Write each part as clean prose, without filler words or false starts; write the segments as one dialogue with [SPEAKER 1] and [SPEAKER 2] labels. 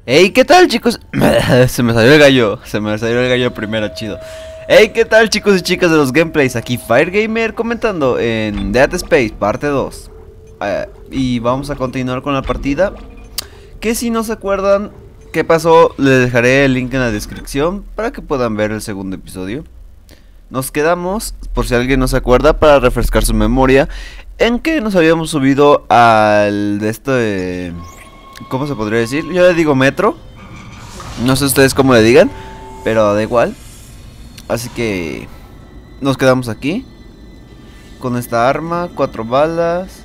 [SPEAKER 1] Hey, ¿qué tal, chicos? Se me salió el gallo. Se me salió el gallo primero, chido. Hey, ¿qué tal, chicos y chicas de los gameplays? Aquí Firegamer comentando en Dead Space parte 2. Y vamos a continuar con la partida. Que si no se acuerdan qué pasó, les dejaré el link en la descripción para que puedan ver el segundo episodio. Nos quedamos, por si alguien no se acuerda, para refrescar su memoria, en que nos habíamos subido al de esto de... ¿Cómo se podría decir? Yo le digo metro. No sé ustedes cómo le digan, pero da igual. Así que nos quedamos aquí con esta arma, 4 balas.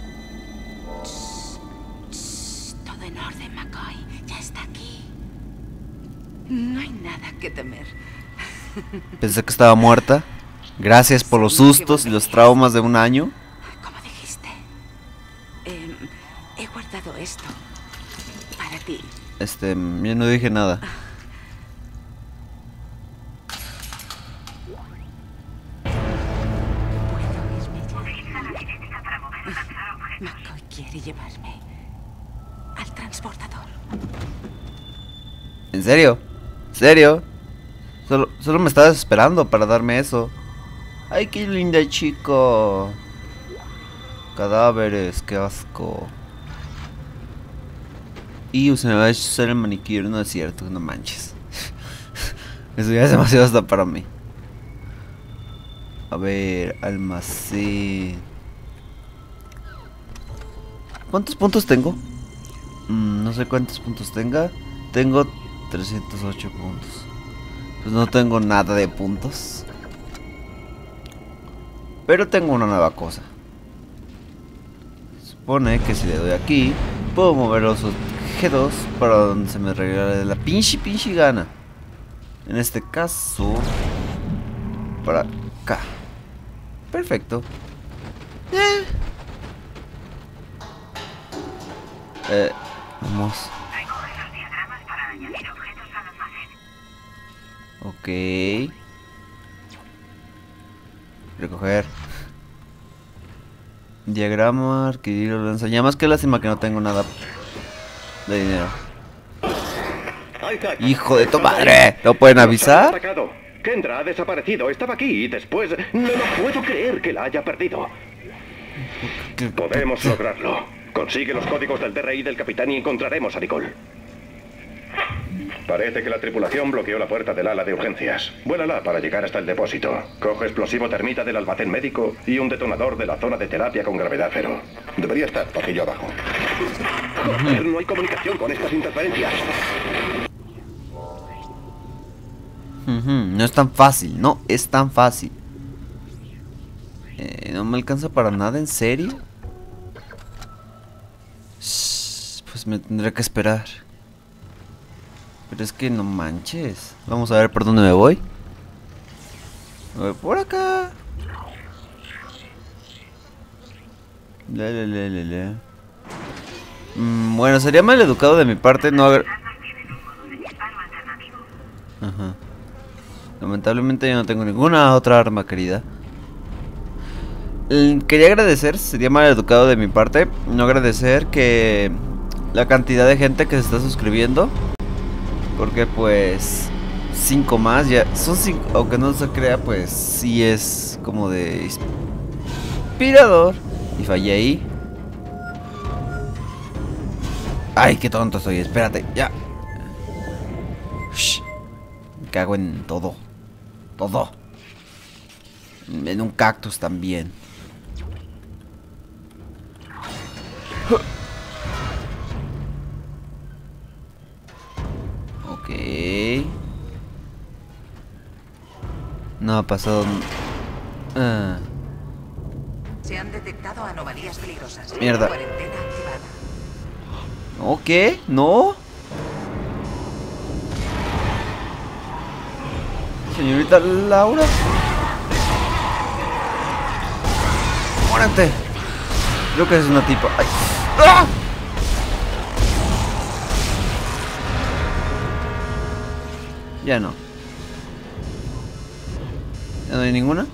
[SPEAKER 2] Todo en orden, McCoy. Ya está aquí. No hay nada que temer.
[SPEAKER 1] Pensé que estaba muerta. Gracias por los sustos y los traumas de un año.
[SPEAKER 2] ¿Cómo dijiste? He guardado esto para ti.
[SPEAKER 1] Yo no dije nada.
[SPEAKER 2] ¿Puedo irme ya? McCoy quiere llevarme al transportador.
[SPEAKER 1] ¿En serio? ¿En serio? Solo me estabas esperando para darme eso. Ay, qué linda chico. Cadáveres, qué asco. Y se me va a hacer el manicure, no es cierto, no manches. Eso ya es demasiado hasta para mí. A ver, almacén. ¿Cuántos puntos tengo? No sé cuántos puntos tenga. Tengo 308 puntos. Pues no tengo nada de puntos. Pero tengo una nueva cosa. Supone que si le doy aquí, puedo mover los objetos para donde se me regale la pinche gana. En este caso, para acá. Perfecto. Vamos.
[SPEAKER 3] Recoge los diagramas para añadir objetos al almacén.
[SPEAKER 1] Ok. Recoger. Diagrama, adquirir lanzallamas. Qué lástima que no tengo nada de dinero. Hijo de tu madre. ¿No pueden avisar?
[SPEAKER 4] Kendra ha desaparecido. Estaba aquí y después... No lo puedo creer que la haya perdido. Podemos lograrlo. Consigue los códigos del DRI del capitán y encontraremos a Nicole. Parece que la tripulación bloqueó la puerta del ala de urgencias. Vuélala para llegar hasta el depósito. Coge explosivo termita del almacén médico y un detonador de la zona de terapia con gravedad cero. Debería estar pasillo abajo. Joder, no hay comunicación con estas interferencias.
[SPEAKER 1] No es tan fácil, no es tan fácil. No me alcanza para nada, ¿en serio? Pues me tendré que esperar. Pero es que no manches. Vamos a ver por dónde me voy. Me voy por acá. Bueno, sería mal educado de mi parte no haber... Ajá. Lamentablemente yo no tengo ninguna otra arma, querida. Quería agradecer, sería mal educado de mi parte no agradecer que la cantidad de gente que se está suscribiendo. Porque pues 5 más ya son 5, aunque no se crea, pues sí es como de inspirador. Y fallé ahí. Ay, qué tonto soy, espérate, ya. Shh. Me cago en todo. Todo. En un cactus también. Ok. No ha pasado.
[SPEAKER 2] Se han detectado anomalías peligrosas.
[SPEAKER 1] Mierda.
[SPEAKER 2] Cuarentena activada.
[SPEAKER 1] ¿No qué? ¿No? Señorita Laura. ¡Muérete! Creo que es una tipa. ¡Ay! ¡Ah! Ya no. ¿Ya no hay ninguna?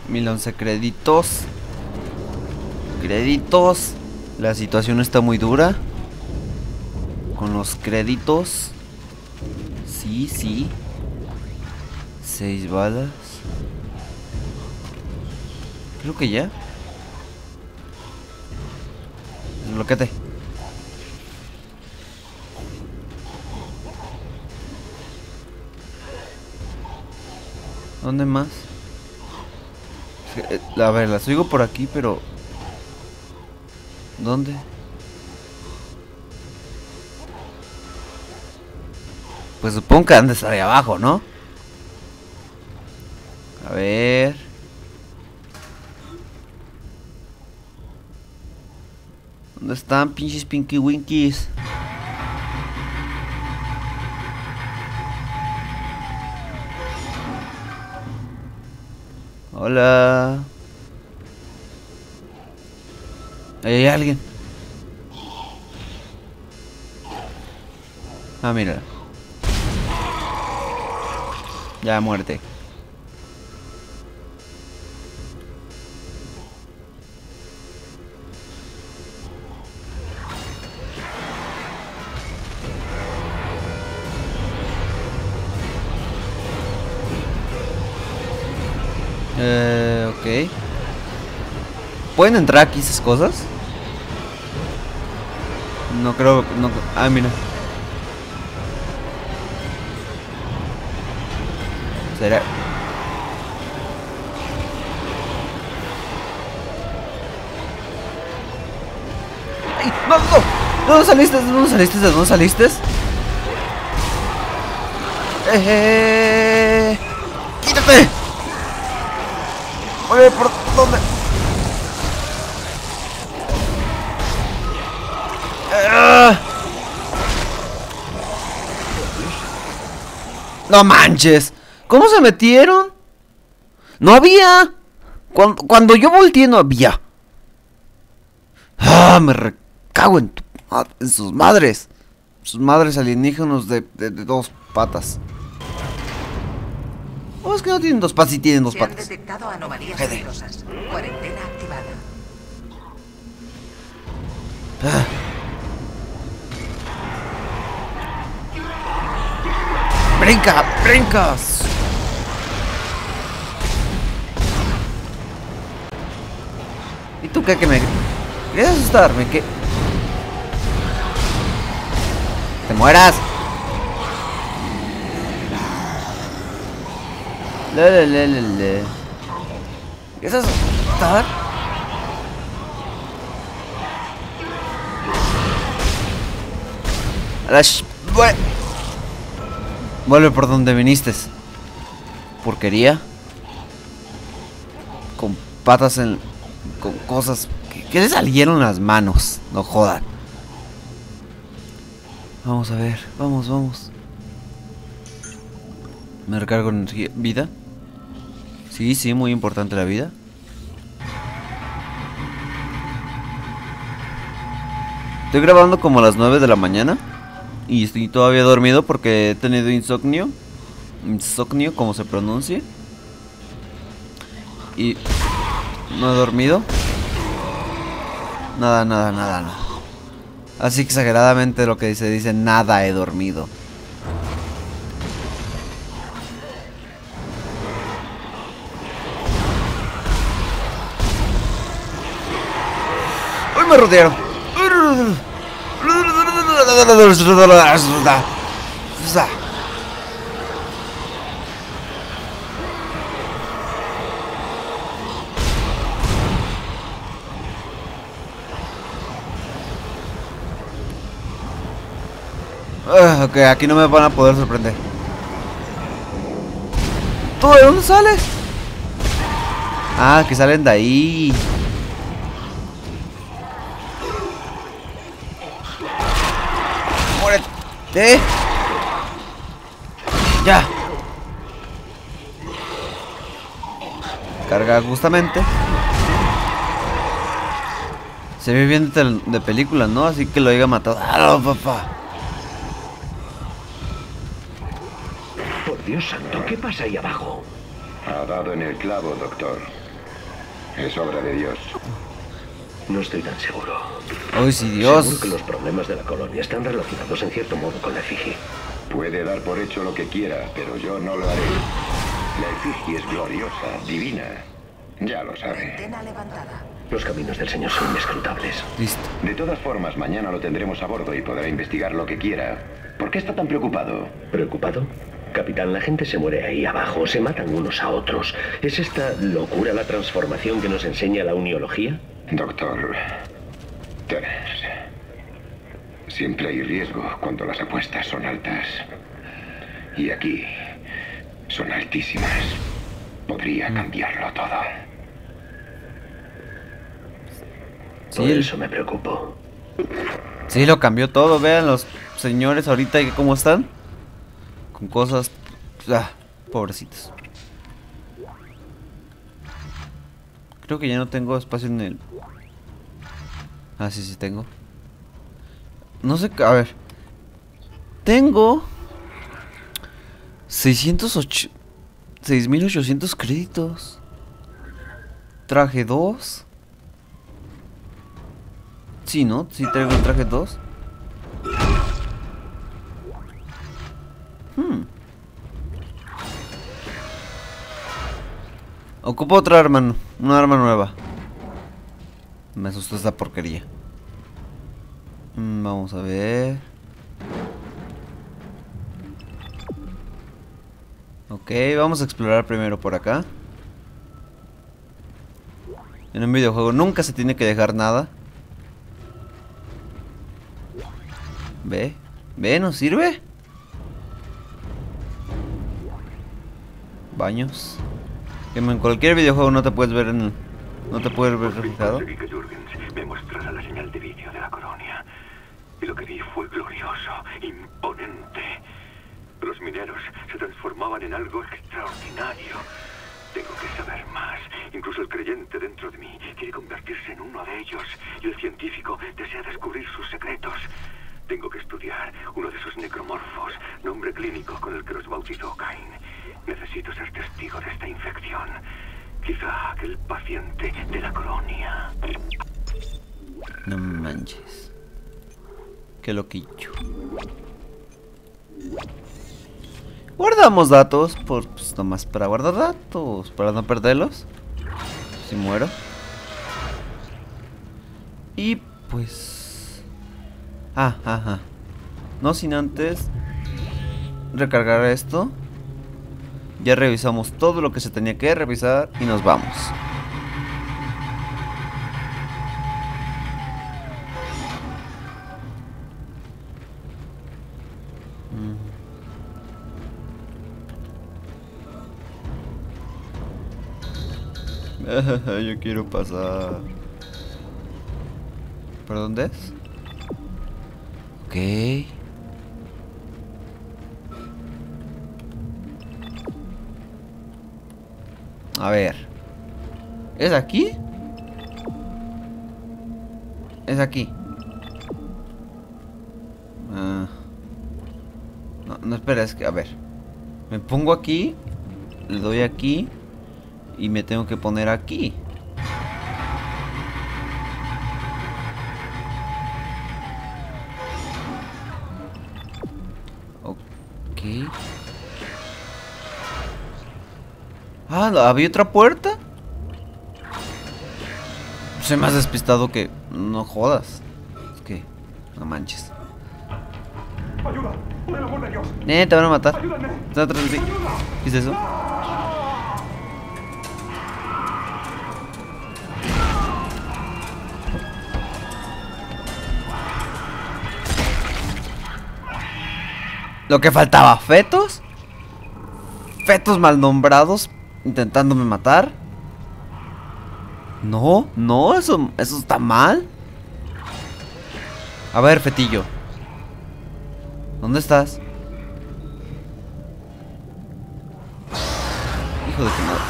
[SPEAKER 1] 1011 créditos. Créditos. La situación está muy dura con los créditos. Sí, sí. 6 balas. Creo que ya. Desbloquéate. ¿Dónde más? A ver, las oigo por aquí, pero... ¿dónde? Pues supongo que han de estar ahí abajo, ¿no? A ver... ¿dónde están pinches Pinky Winkies? Hola. Ahí hay alguien. Ah, mira. Ya, muerte. Ok. ¿Pueden entrar aquí esas cosas? No creo, no. Ah, mira. ¿Será? ¡Ay! ¡No, no! ¿De dónde saliste? ¿De dónde saliste? ¿De dónde saliste? ¡Quítate! Oye, ¿por dónde? No manches. ¿Cómo se metieron? No había. Cuando yo volteé no había. Ah, me recago en sus madres. Sus madres alienígenas de 2 patas. ¿O es que no tienen 2 patas y tienen 2
[SPEAKER 5] Se han
[SPEAKER 1] patas?
[SPEAKER 5] detectado anomalías peligrosas. Cuarentena activada.
[SPEAKER 1] Ah. ¡Brinca! ¡Brincas! ¿Y tú qué? ¿Que me quieres asustarme? ¿Qué? ¡Te mueras! Le. ¿Quieres asustar? Vuelve por donde viniste. Porquería. Con patas en... con cosas... ¿Qué le salieron las manos? No jodan. Vamos a ver. Vamos. Me recargo energía. ¿Vida? Sí, muy importante la vida. Estoy grabando como a las 9 de la mañana. Y estoy todavía dormido porque he tenido insomnio. Insomnio, como se pronuncia. Y no he dormido. Nada. Así exageradamente lo que se dice, nada he dormido. ¡Uy, me rodearon! Ok, aquí no me van a poder sorprender. ¿Tú de dónde sales? Ah, que salen de ahí. ¡Muérete! Ya. Carga justamente. Se ve bien de película, ¿no? Así que lo haya matado. ¡Ah, papá!
[SPEAKER 6] Por Dios santo, ¿qué pasa ahí abajo?
[SPEAKER 4] Ha dado en el clavo, doctor. Es obra de Dios.
[SPEAKER 6] No estoy tan seguro.
[SPEAKER 1] Ay, sí, Dios.
[SPEAKER 6] Seguro que los problemas de la colonia están relacionados en cierto modo con la efigie.
[SPEAKER 4] Puede dar por hecho lo que quiera, pero yo no lo haré. La efigie es gloriosa, divina. Ya lo sabe.
[SPEAKER 5] Cuarentena levantada.
[SPEAKER 6] Los caminos del Señor son inescrutables.
[SPEAKER 1] Listo.
[SPEAKER 4] De todas formas, mañana lo tendremos a bordo y podrá investigar lo que quiera. ¿Por qué está tan preocupado?
[SPEAKER 6] ¿Preocupado? Capitán, la gente se muere ahí abajo, se matan unos a otros. ¿Es esta locura la transformación que nos enseña la uniología?
[SPEAKER 4] Doctor Turner, siempre hay riesgo cuando las apuestas son altas. Y aquí son altísimas. Podría cambiarlo todo.
[SPEAKER 6] Por
[SPEAKER 1] Sí,
[SPEAKER 6] eso me preocupo.
[SPEAKER 1] sí, lo cambió todo. Vean los señores ahorita que cómo están. Con cosas... pobrecitos. Creo que ya no tengo espacio en el... Ah, sí, sí tengo. No sé, a ver. Tengo 6.800 créditos. Traje 2. Sí, ¿no? Sí traigo el traje 2. Ocupo otra arma, una arma nueva. Me asustó esta porquería. Vamos a ver. Ok, vamos a explorar primero por acá. En un videojuego nunca se tiene que dejar nada. Ve, ¿nos sirve? Baños. Que en cualquier videojuego no te puedes ver en... No te puedes ver reflejado.
[SPEAKER 7] Conseguí que Jürgens me mostrara la señal de vídeo de la colonia. Y lo que vi fue glorioso, imponente. Los mineros se transformaban en algo extraordinario. Tengo que saber más. Incluso el creyente dentro de mí quiere convertirse en uno de ellos. Y el científico desea descubrir sus secretos. Tengo que estudiar uno de esos necromorfos, nombre clínico con el que los bautizó Cain. Necesito ser testigo de esta infección. Quizá aquel paciente de la colonia.
[SPEAKER 1] No manches. Qué loquillo. Guardamos datos, pues nomás para guardar datos, para no perderlos. Si muero. Y pues... No sin antes recargar esto. Ya revisamos todo lo que se tenía que revisar y nos vamos. Yo quiero pasar. ¿Por dónde es? Ok. A ver. ¿Es aquí? Es aquí. No, espera, es que, a ver. Me pongo aquí. Le doy aquí. Y me tengo que poner aquí. Ok. ¿Había otra puerta? Soy más despistado que... No jodas. Es que... No manches.
[SPEAKER 4] ¡Ayuda! ¡Por el amor de Dios!
[SPEAKER 1] Te van a matar.
[SPEAKER 4] ¡Ayúdame!
[SPEAKER 1] Está atrás de ti. ¿Qué es eso? Lo que faltaba, fetos. Fetos mal nombrados intentándome matar. No, eso está mal. A ver, fetillo. ¿Dónde estás? Hijo de tu madre.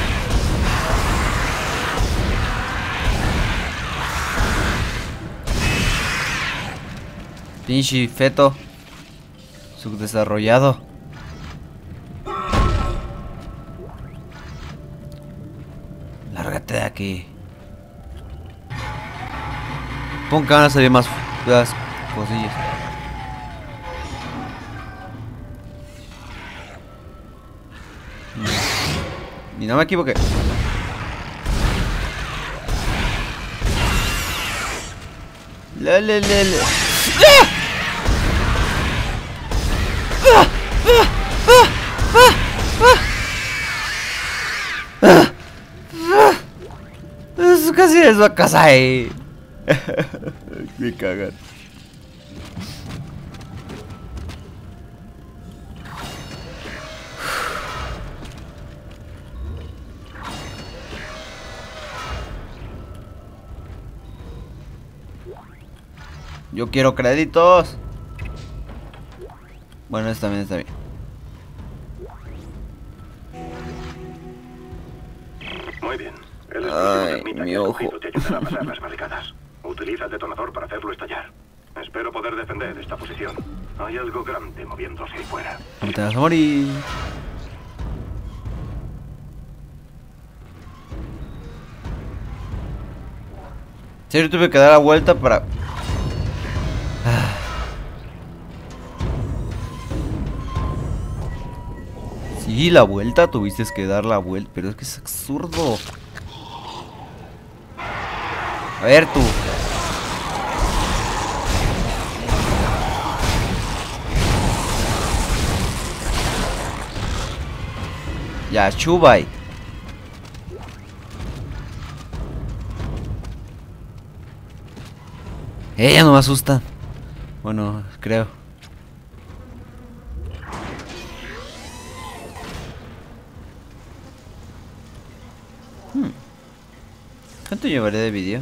[SPEAKER 1] Pinche feto subdesarrollado. Lárgate. Vete de aquí. Pon que van a salir más las cosillas. Y no me equivoqué. Le. Eso casi es una casa ahí. Me cagan. Yo quiero créditos. Bueno, eso también está bien.
[SPEAKER 4] Muy bien. El
[SPEAKER 1] Ay,
[SPEAKER 4] explosivo termita
[SPEAKER 1] mi
[SPEAKER 4] que has
[SPEAKER 1] ojo.
[SPEAKER 4] cogido te ayudará a pasar las barricadas. Utiliza el detonador para hacerlo estallar. Espero poder defender esta posición. Hay algo grande moviéndose ahí fuera.
[SPEAKER 1] No te vas a morir. Sí, yo tuve que dar la vuelta para... Sí, la vuelta, tuviste que dar la vuelta, pero es que es absurdo. A ver tú. Ya, Chubai. Ella no me asusta. Bueno, creo. ¿Cuánto llevaré de vídeo?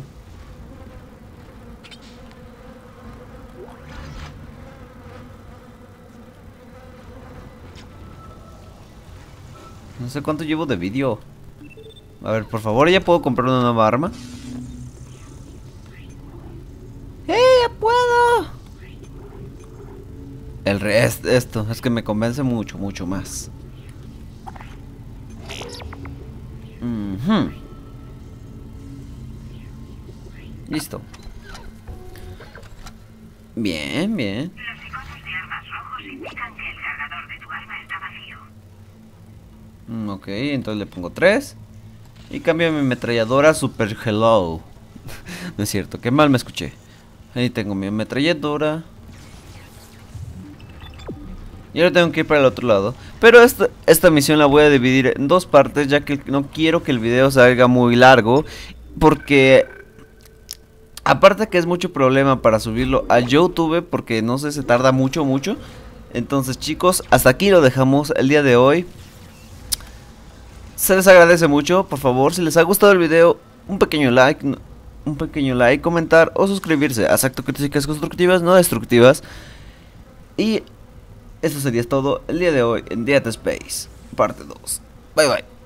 [SPEAKER 1] No sé cuánto llevo de vídeo. A ver, por favor, ¿ya puedo comprar una nueva arma? ¡Ya puedo! Esto, es que me convence mucho, mucho más. Listo. Bien, bien.
[SPEAKER 3] Los iconos de armas rojos indican que el cargador de tu arma está vacío.
[SPEAKER 1] Ok, entonces le pongo 3. Y cambio mi ametralladora Super Hello. No es cierto, qué mal me escuché. Ahí tengo mi ametralladora. Y ahora tengo que ir para el otro lado. Pero esta misión la voy a dividir en dos partes, ya que no quiero que el video salga muy largo. Porque... aparte que es mucho problema para subirlo a YouTube, porque no sé, se tarda mucho. Entonces chicos, hasta aquí lo dejamos el día de hoy. Se les agradece mucho, por favor, si les ha gustado el video, un pequeño like, comentar o suscribirse. Acepto críticas constructivas, no destructivas. Y eso sería todo el día de hoy en Dead Space, parte 2. Bye bye.